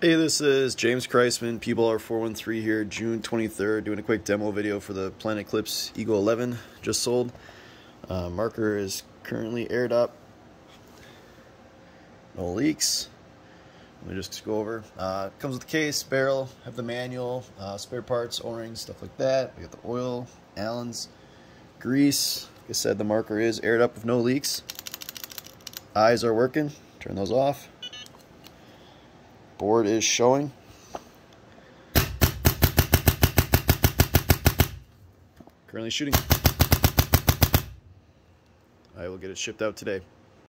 Hey, this is James Kreisman, PBaller413 here, June 23rd, doing a quick demo video for the Planet Eclipse Eagle 11, just sold. Marker is currently aired up, no leaks. Let me just go over. Comes with the case, barrel, have the manual, spare parts, O-rings, stuff like that. We got the oil, Allen's, grease. Like I said, the marker is aired up with no leaks. Eyes are working, turn those off. Board is showing. Currently shooting. I will get it shipped out today.